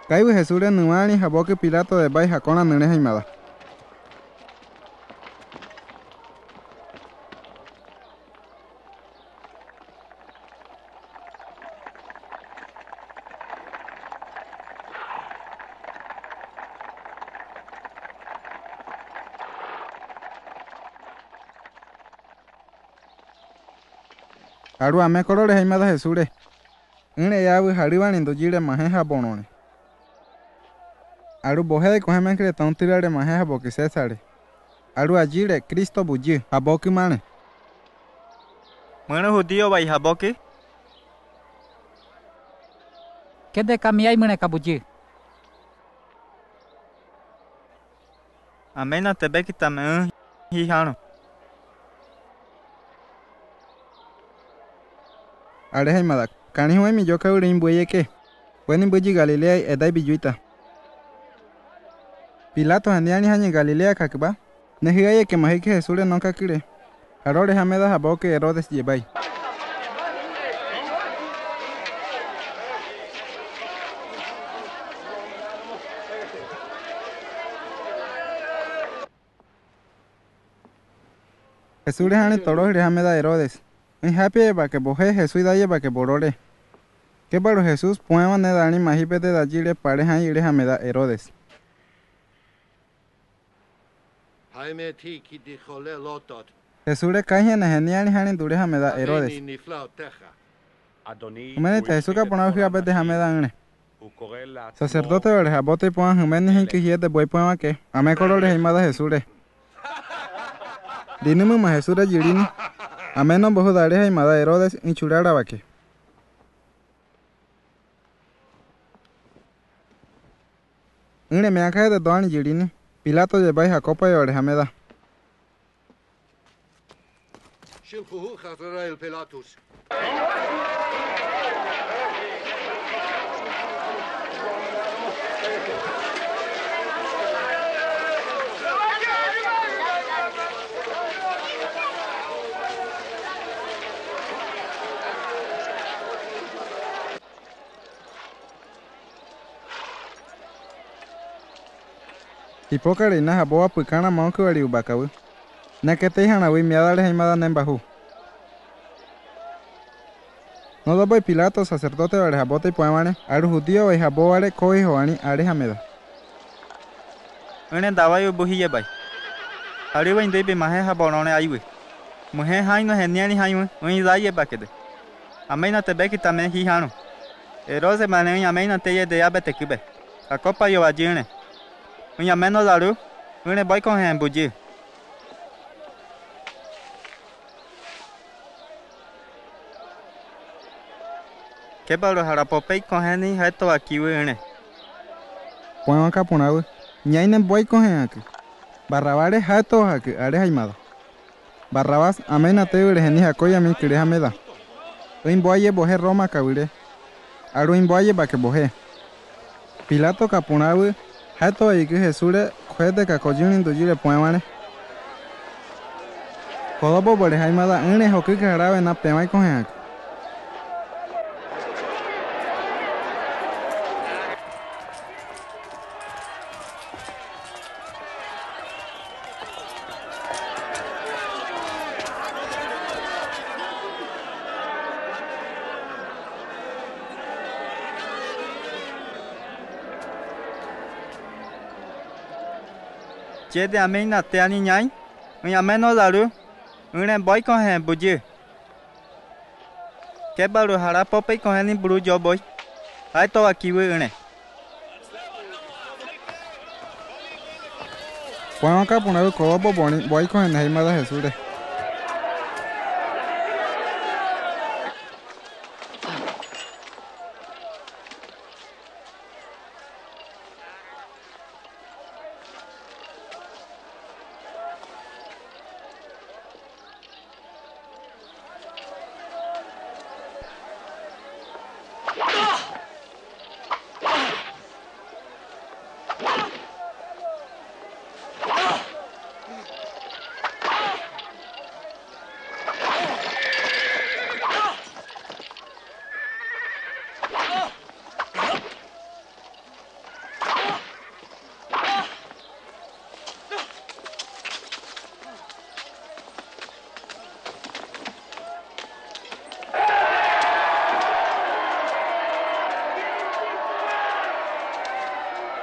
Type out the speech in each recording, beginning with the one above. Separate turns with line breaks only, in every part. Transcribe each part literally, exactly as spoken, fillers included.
Caibu Jesús en Nuani, Jaboque Pilato de Bay Jacona Nene Jaimada. Aru ame colores Jaimada Jesús. Ine yabu Hariban indojire majeja bonone. Aru boje de cogeme cretón tirare majeja boque César. Aru agire Cristo bulli, Jaboque mane.
Bueno judío vai Jaboque.
¿Qué de camiay mene cabulli?
Amena te beki tamén hijano.
Are Jaimada, cani hue mi yo caurin bueye que. Buenin bulli Galilea edai billuita. Pilato handiani hañe Galilea kakba. Nejigaye que maji que Jesús no kakire. Arore jameda Jaboque Herodes llevai. Jesús le hane toros le jameda Herodes. En happy ba que boje Jesús daye ba que borore. Que para Jesús puedan ne dani majipe de dallile pareja y le jameda Herodes. Jesús le cae ne genial hane dure jameda Herodes. Humene te Jesús que ponau hiape de jameda ane. Sacerdote de Jabote puedan humene en que hiete boy puedan que. Ame colores jaimada Jesús le. Dinumu ma Jesús le yirini. Ame no bojo dare jaimada Herodes en churara baque. Ine me acá de doan yirini. Pilato lleva Jacopa y orejameda. Hipoca reina jaboa pucana monque variu bacabu. Na que te hanawi miadale jaimada nembahu. No dobo Pilato sacerdote de Jabote y poemane. Aru judío y jaboare coi joani are jameda.
Ene dawayo buhille bai. Arriba indebe majeja bonone aywe. Mujer haino geniani haino. Un daye bakede. Amena te beki tamén hijano. Erose manen amena te ye de abete kibe. A copa yo ajine. Un ameno daru. Un boy con hen bulli. ¿Qué para los harapopey con hen esto aquí viene?
Puedo acá poner. Ñainen boy con hen aquí. Barrabare jato aquí. Are jaimada. Barrabás amena te ure geni jacoya mi kire jameda. Un boye boje Roma cabire. Aru un boye ba que boje. Pilato capunabu. Jato y que Jesús le juez cacoyun indujire poemane. Codobo bore jaimada. Une hoki que grave na pema con hen aquí.
Che de amena te ani ñai. Un ameno daru. Un boy con hen bulli. ¿Qué para los harapopey con hen bru yo boy? Hay todo aquí viene.
Puedo acá poner codobo boni. Boy con hen jaimada Jesús le.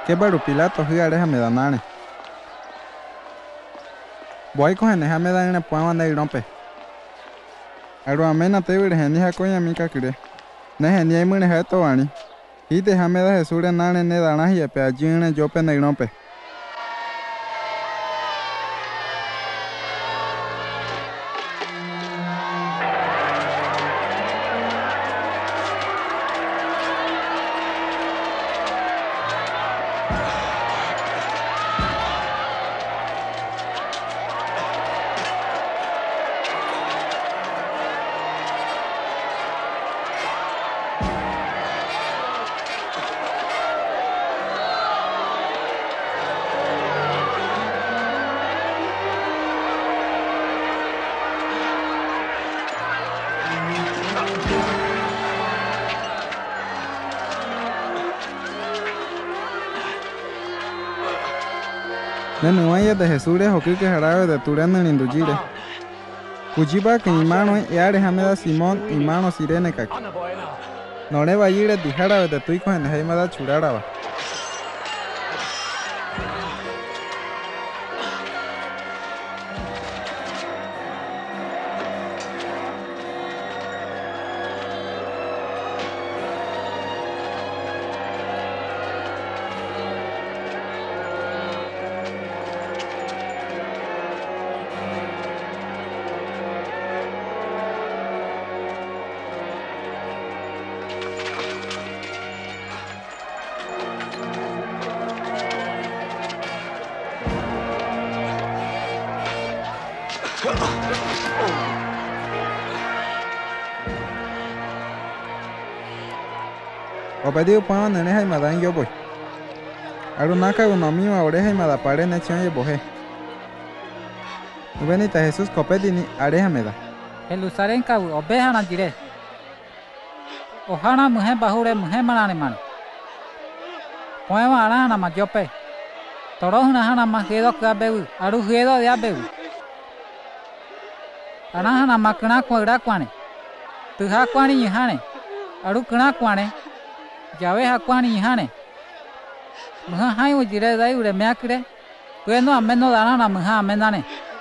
que baru Pilato hy are hameda nare. Boy con hene hameda en puan de irompe. Aru amena te vire heni hakoya mika kire. Ne heni ai mune hato ani. Hite hameda Jesure nare ne dana hi pe ajine jope ne irompe. Nenuaya de Jesure Joquique Jarabe de Turén en Indujire. Cuchiba que imano y are Hameda Simón y mano Sirene Kaki. Nore Bayire de Jarabe de Tuico en Heimada Churaraba. O pedido pan en esa madan yo voy. Arunaka uno mío a oreja y madapare en echón y boje. Benita Jesús copedini areja me da.
El usaren kabu obeja na dire. Ohana mujer bahure mujer manane man. Poema arana ma jope. Toros una hana ma gedo ka bebu. Aru gedo ya bebu. Arana ma kana kwara kwane. Tu ha kwani hane. Aru kana kwane. Jawe hakwani hane. Muha hai ujire dai ure meakre. Bueno ameno dana na muha amenane.